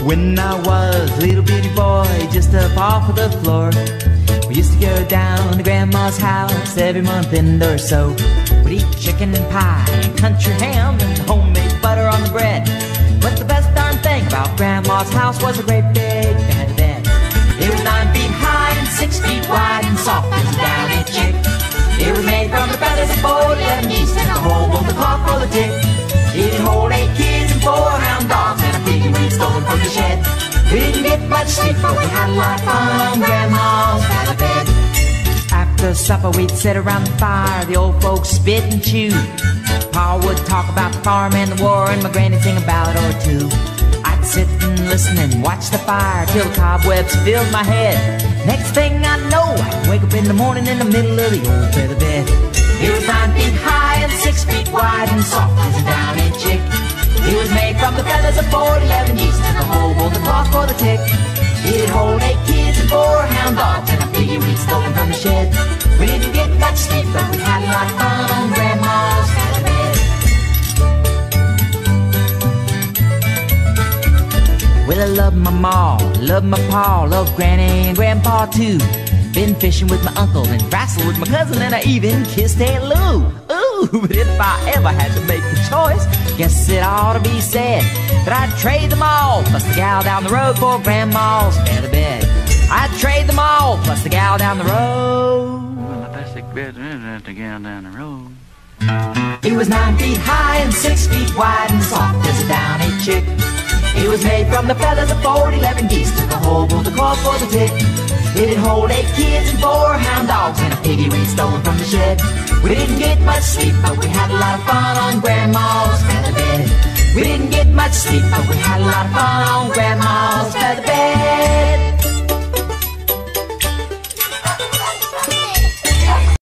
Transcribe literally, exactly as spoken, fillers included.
When I was a little bitty boy, just up off of the floor, we used to go down to Grandma's house every month end or so. We'd eat chicken and pie and country ham and homemade butter on the bread. But the best darn thing about Grandma's house was a great big bed of bed. It was nine feet high and six feet wide and soft as a downy chick. It was made from the feathers of both eleven geese and a whole bolt of cloth for the tick. It did hold eight kids and four hound dogs and a piggy we'd stolen from the shed. We didn't get much sleep, but we had a lot of fun on Grandma's feather bed. After supper we'd sit around the fire, the old folks spit and chew. Pa would talk about the farm and the war, and my granny'd sing a ballad or two. I'd sit and listen and watch the fire till the cobwebs filled my head. Next thing I know, I'd wake up in the morning in the middle of the old feather bed. It was nine feet high and six feet wide and soft as a downy chick. It was made from the feathers of four eleven geese and a whole bolt of cloth for the tick. It'd hold eight kids and four hound dogs and a piggy we'd stolen from the shed. We didn't get much sleep, but we had a lot of fun on Grandma's feather bed. Well, I love my ma, love my pa, love Granny and Grandpa too. Been fishing with my uncle and wrestled with my cousin, and I even kissed Aunt Lou. Ooh, but if I ever had to make the choice, guess it ought to be said that I'd trade them all, plus the gal down the road for Grandma's feather bed. I'd trade them all, plus the gal down the road. Well, the best bed is the gal down the road. It was nine feet high and six feet wide and soft as a downy chick. It was made from the feathers of four eleven geese, took a whole bolt of cloth for the tick. It'd hold eight kids and four hound dogs and a piggy we'd stolen from the shed. We didn't get much sleep, but we had a lot of fun on Grandma's feather bed. We didn't get much sleep, but we had a lot of fun on Grandma's feather bed.